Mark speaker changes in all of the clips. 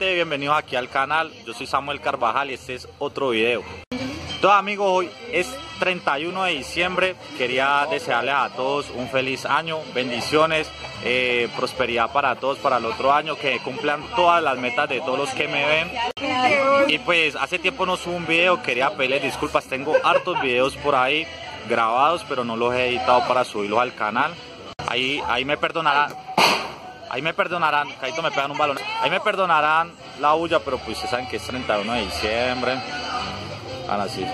Speaker 1: gente, bienvenidos aquí al canal. Yo soy Samuel Carvajal y este es otro video. Entonces amigos, hoy es 31 de diciembre. Quería desearles a todos un feliz año, bendiciones, prosperidad para todos para el otro año, que cumplan todas las metas de todos los que me ven. Y pues hace tiempo no subo un video, quería pedirles disculpas. Tengo hartos videos por ahí grabados, pero no los he editado para subirlos al canal. Ahí me perdonarán. Ahí me perdonarán, Caito me pegan un balón. Ahí me perdonarán la bulla, pero pues ustedes saben que es 31 de diciembre. Así.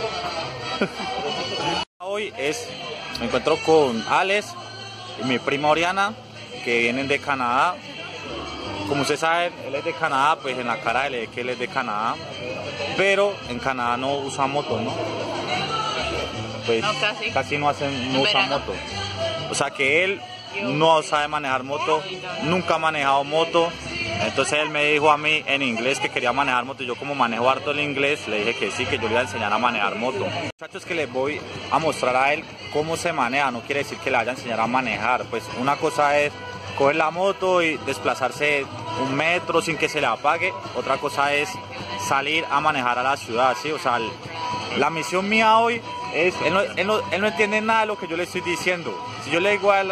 Speaker 1: Hoy me encuentro con Alex y mi prima Oriana, que vienen de Canadá. Como ustedes saben, él es de Canadá, pues en la cara le ve que él es de Canadá. Pero en Canadá no usan moto, ¿no? Pues no, casi no usan moto. O sea que él no sabe manejar moto, nunca ha manejado moto. Entonces él me dijo a mí en inglés que quería manejar moto. Yo como manejo harto el inglés, le dije que sí, que yo le iba a enseñar a manejar moto. Muchachos, que les voy a mostrar a él cómo se maneja, no quiere decir que le vaya a enseñar a manejar. Pues una cosa es coger la moto y desplazarse 1 metro sin que se le apague. Otra cosa es salir a manejar a la ciudad, ¿sí? O sea, la misión mía hoy es, él no entiende nada de lo que yo le estoy diciendo. Si yo le digo a él,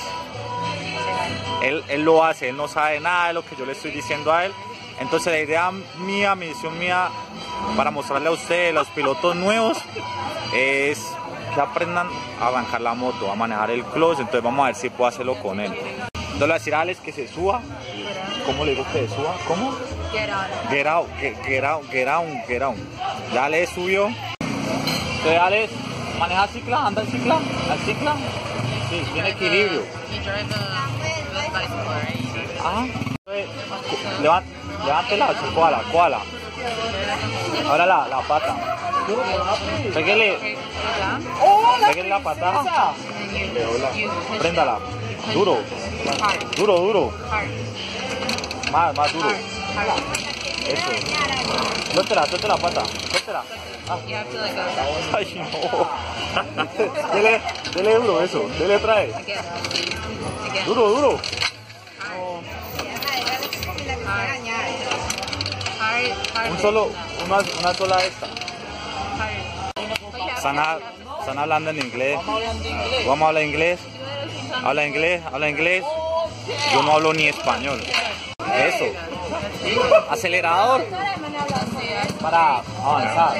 Speaker 1: él lo hace, él no sabe nada de lo que yo le estoy diciendo a él. Entonces la idea mía, misión mía, para mostrarle a ustedes, los pilotos nuevos, es que aprendan a arrancar la moto, a manejar el clutch. Entonces vamos a ver si puedo hacerlo con él. Entonces le voy a decir a Alex que se suba. ¿Cómo le digo que se suba? ¿Cómo? Get out. Ya le subió. Entonces Alex, ¿maneja cicla? ¿Anda en cicla? ¿Al cicla? Sí, tiene equilibrio. Ah, levántela, koala. Ahora la pata. Pégale la pata. Préndala. Duro. Más duro. Eso. Suelta la pata. Suéltela. Ay, no. Dele duro eso. Dele trae. Duro. Una sola esta. Están hablando en inglés. Vamos a hablar inglés. Habla inglés. Yo no hablo ni español. Eso. Acelerador para avanzar.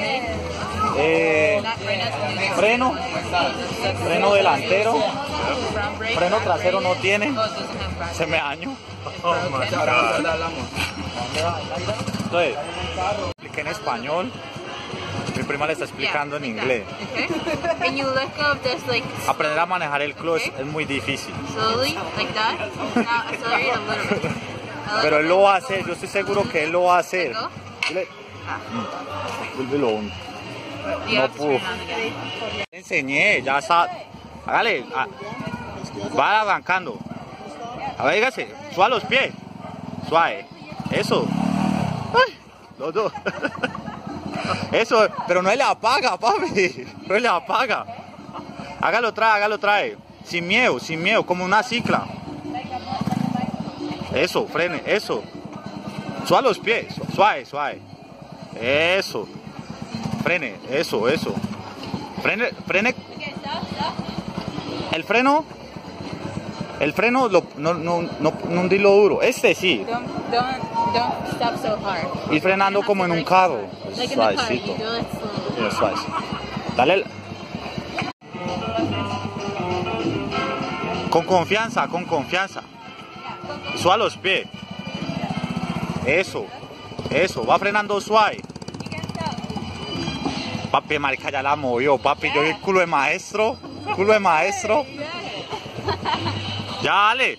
Speaker 1: Freno delantero. Freno trasero no tiene. Se me dañó. Entonces, expliqué en español. Mi prima le está explicando en inglés. Aprender a manejar el clutch es muy difícil. Pero él lo va a hacer, yo estoy seguro que él lo va a hacer. No pudo. Le enseñé, ya está. Hágale, va arrancando. A ver, dígase, suave los pies. Suave. Eso. Ay, los dos. Eso, pero no le apaga, papi. No le apaga. Hágalo trae. Sin miedo, como una cicla. Eso, frene, eso. Suave los pies, suave. Eso. Frene, eso. Frene. El freno no dilo duro. Este sí. Don't stop so hard. Ir frenando como en un carro. Suavecito. Suave. Dale. Con confianza. Suave los pies. Eso. Va frenando suave. Papi, marica, ya la movió. Papi, yo vi el culo de maestro. Ya, dale.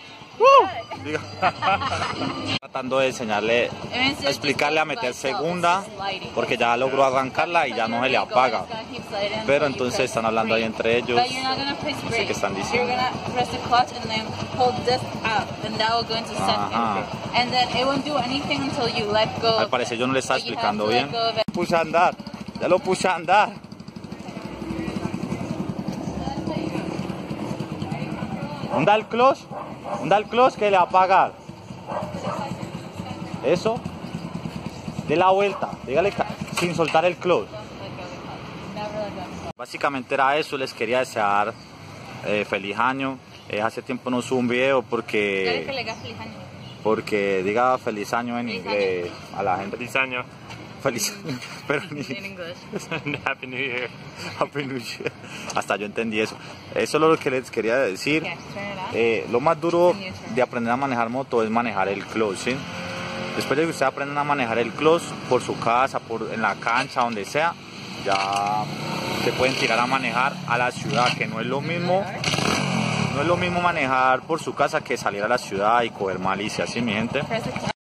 Speaker 1: Tratando de enseñarle, explicarle a meter segunda, porque ya logró arrancarla y ya no se le apaga. Pero entonces están hablando ahí entre ellos. No sé qué están diciendo. Ajá. Al parecer yo no le estaba explicando bien. Ya lo puse a andar. ¿Dónde el clutch? Que le apaga. Eso, de la vuelta, dígale sin soltar el clutch. Básicamente era eso, les quería desear feliz año. Hace tiempo no subo un video porque diga feliz año en inglés a la gente.
Speaker 2: Feliz año.
Speaker 1: Feliz año, pero ni
Speaker 2: Happy New Year.
Speaker 1: Happy New Year. Hasta yo entendí eso. Eso es lo que les quería decir. Lo más duro de aprender a manejar moto es manejar el clutch, ¿sí? Después de que ustedes aprendan a manejar el clutch por su casa, en la cancha, donde sea, ya se pueden tirar a manejar a la ciudad, que no es lo mismo. No es lo mismo manejar por su casa que salir a la ciudad y coger malicia, ¿sí, mi gente?